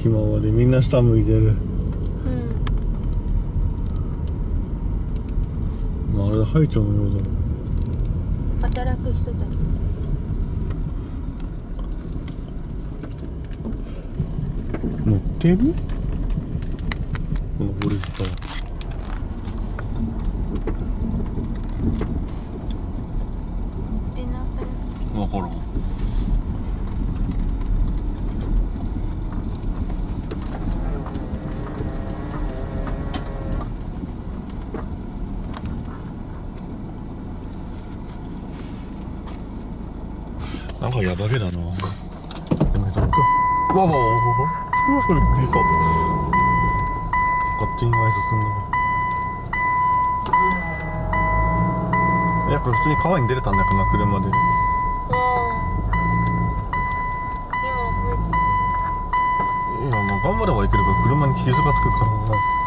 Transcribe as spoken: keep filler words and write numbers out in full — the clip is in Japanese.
暇までみんな下向いてる。うん。まあ、あれハイチョウのようだろ。 働く人たち。 乗ってる？このフォレスター。 乗ってなくない？ わからん。なんかやばげだな。でもちょっと。わわわわわ。うわ、びっくりした。勝手に前進んだ。いや、これ普通に川に出れたんだからな、車で。今もう頑張ればいけるから車に傷がつくからな。